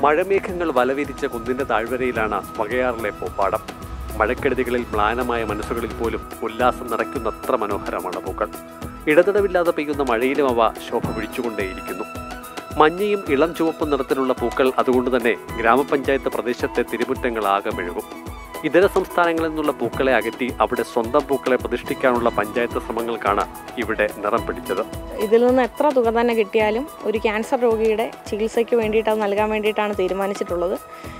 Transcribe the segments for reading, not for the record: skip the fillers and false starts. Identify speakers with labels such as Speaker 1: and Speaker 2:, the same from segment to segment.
Speaker 1: മഴമേഘങ്ങൾ വലവിരിച്ച കുന്നിന്റെ താഴ്വരയിലാണ് വകയാറിലെ പൂപ്പാടം. മഴക്കെടുതികളിൽ മ്ലാനമായ മനസ്സുകളിൽ പോലും ഉല്ലാസം നിറയ്ക്കുന്നത്ര മനോഹരമാണ് പൂക്കൾ. ഇടതടവില്ലാതെ പെയ്യുന്ന മഴയിലും അവ ശോഭ പിടിച്ചുകൊണ്ടേയിരിക്കുന്നു. മഞ്ഞയും ഇളം ചുവപ്പും നിറത്തിലുള്ള പൂക്കൾ അതുകൊണ്ട് തന്നെ ഗ്രാമപഞ്ചായത്ത് പ്രദേശത്തെ തിരുമുറ്റങ്ങളാകെ മെഴുകും. ഇതര സംസ്ഥാനങ്ങളിൽ നിന്നുള്ള പൂക്കളെ അകറ്റി അവിടെ സ്വന്തം പൂക്കളെ പ്രതിഷ്ഠിക്കാനുള്ള പഞ്ചായത്ത് ശ്രമങ്ങൾക്കാണ് ഇവിടെ നിറം പിടിച്ചത്.
Speaker 2: ഇതിൽ നിന്ന് എത്ര തുക തന്നെ കിട്ടിയാലും ഒരു ക്യാൻസർ രോഗിയുടെ ചികിത്സയ്ക്ക് വേണ്ടിയിട്ട് അത് നൽകാൻ വേണ്ടിയിട്ടാണ് തീരുമാനിച്ചിട്ടുള്ളത്.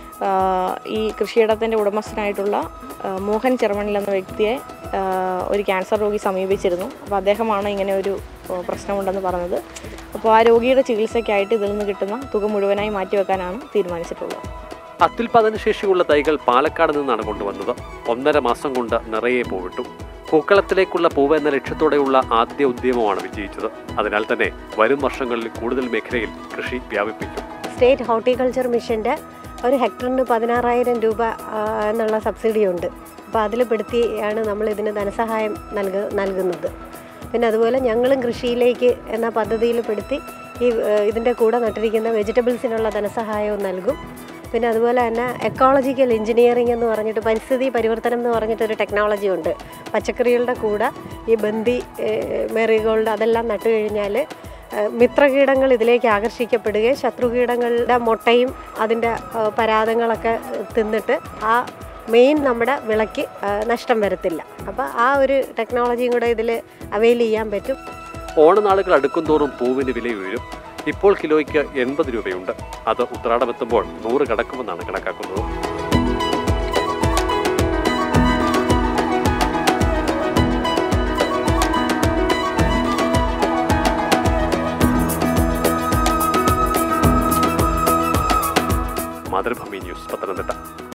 Speaker 2: ഈ കൃഷിയിടത്തിൻ്റെ ഉടമസ്ഥനായിട്ടുള്ള മോഹൻ ചെറുമണിൽ എന്ന വ്യക്തിയെ ഒരു ക്യാൻസർ രോഗി സമീപിച്ചിരുന്നു. അപ്പോൾ അദ്ദേഹമാണ് ഇങ്ങനെ ഒരു പ്രശ്നമുണ്ടെന്ന് പറഞ്ഞത്. അപ്പോൾ ആ രോഗിയുടെ ചികിത്സയ്ക്കായിട്ട് ഇതിൽ നിന്ന് കിട്ടുന്ന തുക മുഴുവനായി മാറ്റിവെക്കാനാണ് തീരുമാനിച്ചിട്ടുള്ളത്.
Speaker 1: അത്യുൽപാദന ശേഷിയുള്ള തൈകൾ പാലക്കാട് നിന്നാണ് കൊണ്ടുവന്നത്. 1.5 മാസം കൊണ്ട് നിറയെ പൂവിട്ടു. പൂക്കളത്തിലേക്കുള്ള പൂവ് എന്ന ലക്ഷ്യത്തോടെയുള്ള ആദ്യ ഉദ്യമമാണ് വിജയിച്ചത്. അതിനാൽ തന്നെ വരും വർഷങ്ങളിൽ കൂടുതൽ മേഖലയിൽ കൃഷി വ്യാപിപ്പിക്കും.
Speaker 3: സ്റ്റേറ്റ് ഹോർട്ടിക്കൾച്ചർ മിഷൻ്റെ ഒരു ഹെക്ടറിന് 16,000 രൂപ എന്നുള്ള സബ്സിഡി ഉണ്ട്. അപ്പോൾ അതിൽ പെടുത്തിയാണ് നമ്മൾ ഇതിന് ധനസഹായം നൽകുന്നത്. പിന്നെ അതുപോലെ ഞങ്ങളും കൃഷിയിലേക്ക് എന്ന പദ്ധതിയിൽ പെടുത്തി ഇതിൻ്റെ കൂടെ നട്ടിരിക്കുന്ന വെജിറ്റബിൾസിനുള്ള ധനസഹായവും നൽകും. പിന്നെ അതുപോലെ തന്നെ എക്കോളജിക്കൽ എഞ്ചിനീയറിംഗ് എന്ന് പറഞ്ഞിട്ട് പരിസ്ഥിതി പരിവർത്തനം എന്ന് പറഞ്ഞിട്ടൊരു ടെക്നോളജി ഉണ്ട്. പച്ചക്കറികളുടെ കൂടെ ഈ ബന്ദി, മെറിഗോൾഡ് അതെല്ലാം നട്ടു കഴിഞ്ഞാൽ മിത്രകീടങ്ങൾ ഇതിലേക്ക് ആകർഷിക്കപ്പെടുകയും ശത്രുകീടങ്ങളുടെ മുട്ടയും അതിൻ്റെ പരാതങ്ങളൊക്കെ തിന്നിട്ട് ആ മെയിൻ നമ്മുടെ വിളയ്ക്ക് നഷ്ടം വരത്തില്ല. അപ്പോൾ ആ ഒരു ടെക്നോളജിയും കൂടെ ഇതിൽ അവൈൽ ചെയ്യാൻ പറ്റും.
Speaker 1: ഓണനാളുകൾ അടുക്കും തോറും പൂവിന് വില ഉയരും. ഇപ്പോൾ കിലോയ്ക്ക് 80 രൂപയുണ്ട്. അത് ഉത്രാടമെത്തുമ്പോൾ 100 കടക്കുമെന്നാണ് കണക്കാക്കുന്നത്. മാതൃഭൂമി ന്യൂസ്, പത്തനംതിട്ട.